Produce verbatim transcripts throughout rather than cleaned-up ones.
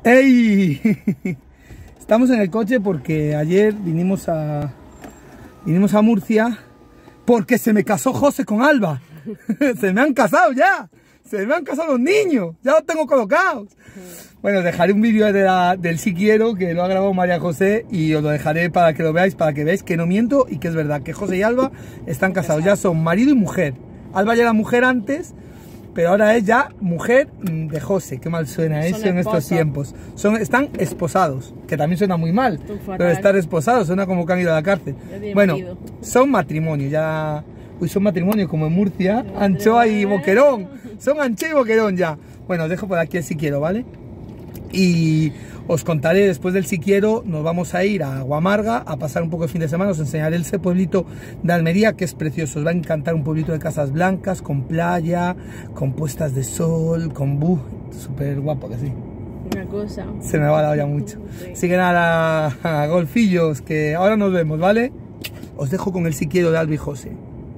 ¡Ey! Estamos en el coche porque ayer vinimos a vinimos a Murcia porque se me casó José con Alba. Se me han casado ya. Se me han casado los niños. Ya los tengo colocados. Bueno, os dejaré un vídeo de la, del Sí Quiero que lo ha grabado María José y os lo dejaré para que lo veáis, para que veáis que no miento y que es verdad que José y Alba están casados. Ya son marido y mujer. Alba ya era mujer antes, pero ahora es ya mujer de José. Qué mal suena eso en estos tiempos. Son, están esposados, que también suena muy mal. Pero estar esposados suena como que han ido a la cárcel. Bueno, marido. Son matrimonio, ya... Uy, son matrimonio como en Murcia, anchoa y boquerón. Son anchoa y boquerón ya. Bueno, os dejo por aquí el Si Quiero, ¿vale? Y os contaré después del Si Quiero, nos vamos a ir a Aguamarga a pasar un poco el fin de semana. Os enseñaré ese pueblito de Almería que es precioso. Os va a encantar, un pueblito de casas blancas, con playa, con puestas de sol, con bu, súper guapo que sí. Una cosa. Se me va la olla mucho. Sí. Así que nada, a golfillos, que ahora nos vemos, ¿vale? Os dejo con el Si Quiero de Alba y José.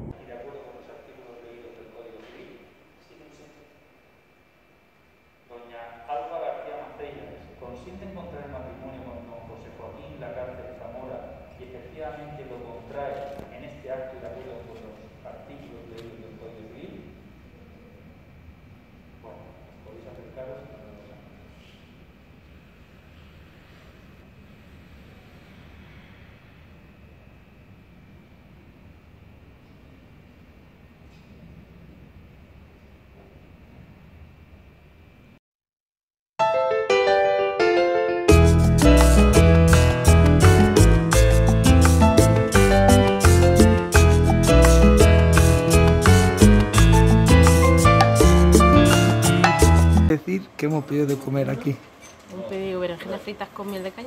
Decir que hemos pedido de comer aquí. Hemos pedido berenjenas fritas con miel de caña.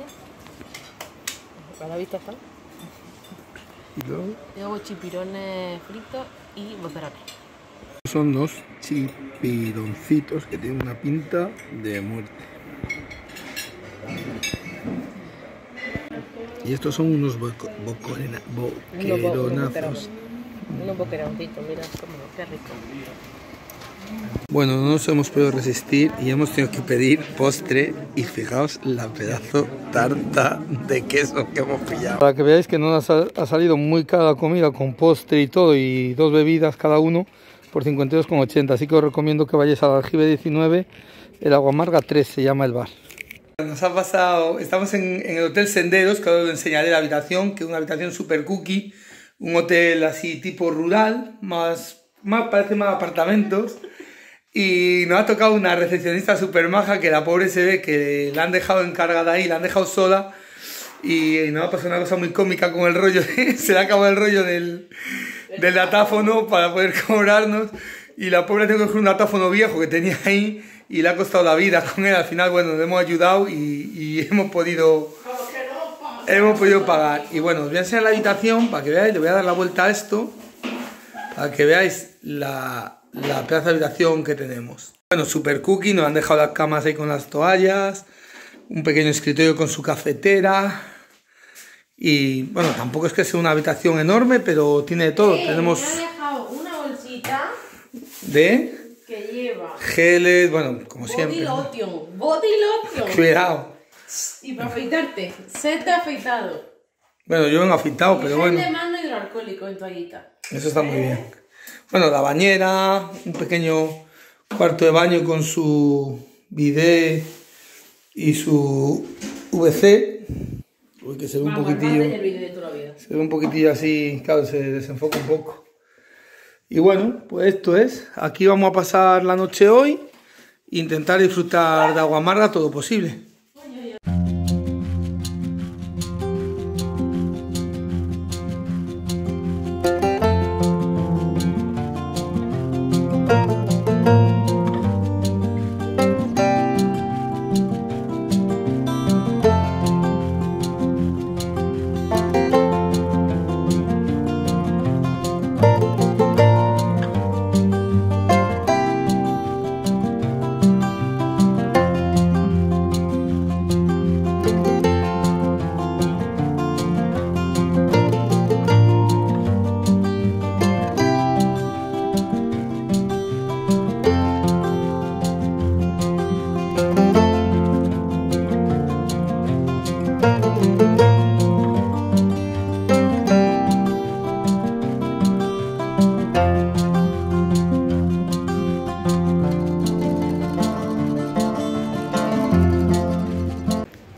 A la vista están. Y luego. Luego chipirones fritos y bocerones. Son los chipironcitos que tienen una pinta de muerte. Y estos son unos boco, bocorena, boqueronazos. Unos boqueroncitos, mira cómo, qué rico. Bueno, no nos hemos podido resistir y hemos tenido que pedir postre y fijaos la pedazo tarta de queso que hemos pillado. Para que veáis que no nos ha, ha salido muy cara la comida con postre y todo y dos bebidas cada uno por cincuenta y dos con ochenta, así que os recomiendo que vayáis al Aljibe diecinueve, el Aguamarga tres se llama el bar. Nos ha pasado, estamos en, en el Hotel Senderos, que ahora os enseñaré la habitación, que es una habitación super cookie, un hotel así tipo rural, más, más parece más apartamentos. Y nos ha tocado una recepcionista súper maja que la pobre se ve que la han dejado encargada ahí, la han dejado sola. Y, y nos ha pasado una cosa muy cómica con el rollo, se le ha acabado el rollo del, del datáfono para poder cobrarnos. Y la pobre tengo que coger un datáfono viejo que tenía ahí y le ha costado la vida con él. Al final, bueno, le hemos ayudado y, y hemos podido, hemos podido pagar. Y bueno, os voy a enseñar la habitación para que veáis, le voy a dar la vuelta a esto, para que veáis la... la pedazo de habitación que tenemos. Bueno, super cookie, nos han dejado las camas ahí con las toallas, un pequeño escritorio con su cafetera y bueno, tampoco es que sea una habitación enorme, pero tiene de todo. Eh, tenemos me ha dejado una bolsita de que lleva geles, bueno, como body siempre. lotion, body lotion. Cuidado. Y para afeitarte, set afeitado. Bueno, yo vengo afeitado, y pero gel bueno. de mano hidroalcohólico en toallita. Eso está muy bien. Bueno, la bañera, un pequeño cuarto de baño con su bidet y su V C. Uy, que se ve un poquitillo. Se ve un poquitillo así, claro, se desenfoca un poco. Y bueno, pues esto es. Aquí vamos a pasar la noche hoy e intentar disfrutar de Aguamarga todo posible.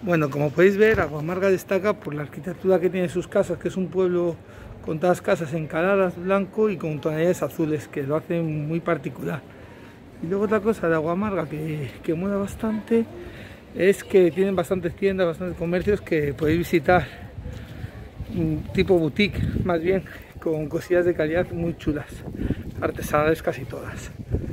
Bueno, como podéis ver, Aguamarga destaca por la arquitectura que tiene sus casas, que es un pueblo con todas casas encaladas, blanco y con tonalidades azules, que lo hacen muy particular. Y luego otra cosa de Aguamarga que, que mola bastante es que tienen bastantes tiendas, bastantes comercios que podéis visitar, tipo boutique, más bien, con cosillas de calidad muy chulas, artesanales casi todas.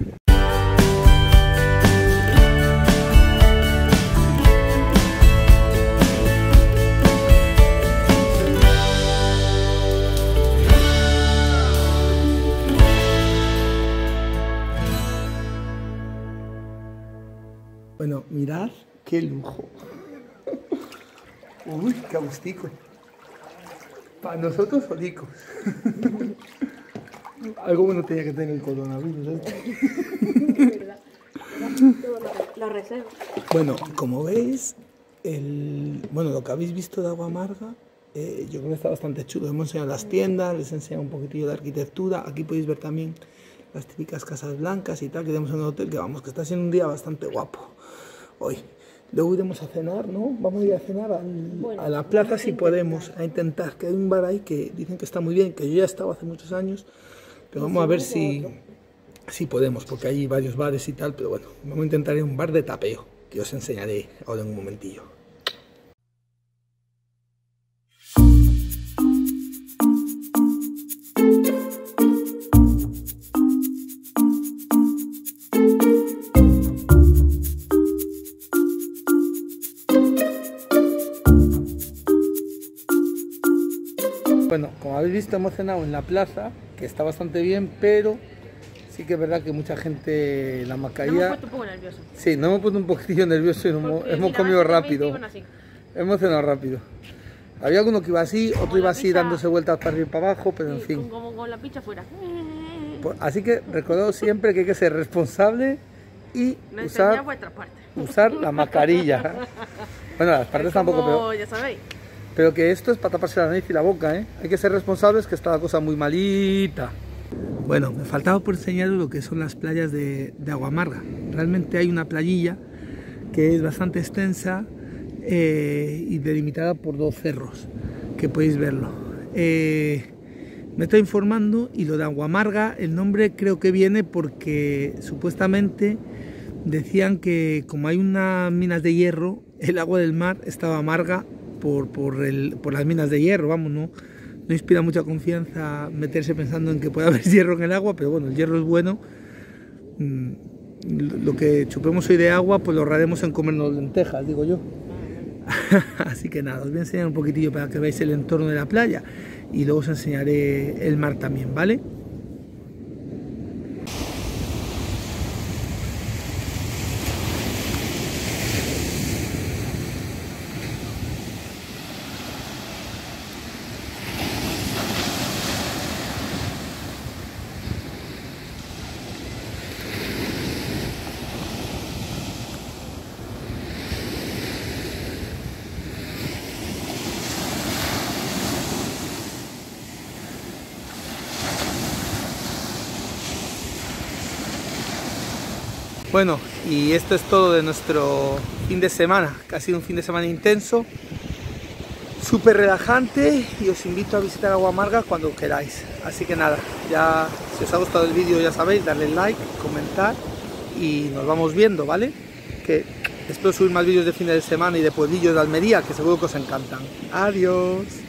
Bueno, mirad qué lujo. Uy, qué agustico. Para nosotros solicos. Algo bueno tenía que tener el coronavirus, ¿eh? Es verdad. La reserva. Bueno, como veis, el, bueno, lo que habéis visto de Aguamarga, eh, yo creo que está bastante chulo. Hemos enseñado las tiendas, les he enseñado un poquitillo de arquitectura. Aquí podéis ver también las típicas casas blancas y tal que tenemos en el hotel, que vamos, que está siendo un día bastante guapo hoy. Luego iremos a cenar, ¿no? Vamos a ir a cenar al, bueno, a la plaza si podemos, a intentar, que hay un bar ahí que dicen que está muy bien, que yo ya he estado hace muchos años, pero vamos a ver si, si podemos, porque hay varios bares y tal, pero bueno, vamos a intentar ir a un bar de tapeo, que os enseñaré ahora en un momentillo. Bueno, como habéis visto, hemos cenado en la plaza, que está bastante bien, pero sí que es verdad que mucha gente la mascarilla... Nos hemos puesto un poco nervioso. Sí, nos hemos puesto un poquitillo nervioso y nos hemos, hemos comido rápido. Hemos cenado rápido. Había alguno que iba así, como otro iba así pizza, dándose vueltas para arriba y para abajo, pero sí, en fin. Como con la pizza fuera. Pues, así que recordad siempre que hay que ser responsable y no usar, usar la mascarilla. Bueno, las partes como, tampoco, pero... ya sabéis. Pero que esto es para taparse la nariz y la boca, ¿eh? Hay que ser responsables, que está la cosa muy malita. Bueno, me faltaba por enseñaros lo que son las playas de, de Aguamarga. Realmente hay una playilla que es bastante extensa eh, y delimitada por dos cerros, que podéis verlo. Eh, me estoy informando y lo de Aguamarga, el nombre creo que viene porque supuestamente decían que como hay unas minas de hierro, el agua del mar estaba amarga Por, por, el, por las minas de hierro, vamos, no, no inspira mucha confianza meterse pensando en que puede haber hierro en el agua, pero bueno, el hierro es bueno. Lo que chupemos hoy de agua, pues lo ahorraremos en comernos lentejas, digo yo. Así que nada, os voy a enseñar un poquitillo para que veáis el entorno de la playa y luego os enseñaré el mar también, ¿vale? Bueno, y esto es todo de nuestro fin de semana, que ha sido un fin de semana intenso, súper relajante, y os invito a visitar Aguamarga cuando queráis. Así que nada, ya si os ha gustado el vídeo ya sabéis, darle like, comentar y nos vamos viendo, ¿vale? Que espero subir más vídeos de fin de semana y de pueblillos de Almería, que seguro que os encantan. Adiós.